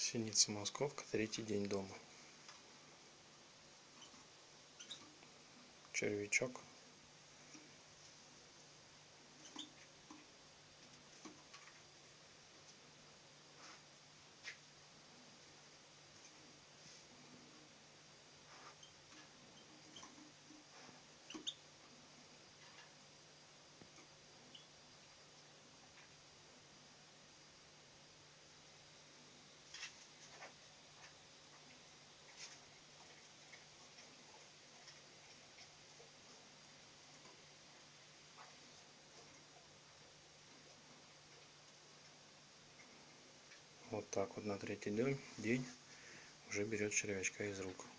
Синица московка, третий день дома. Червячок. Вот так вот на третий день уже берет червячка из рук.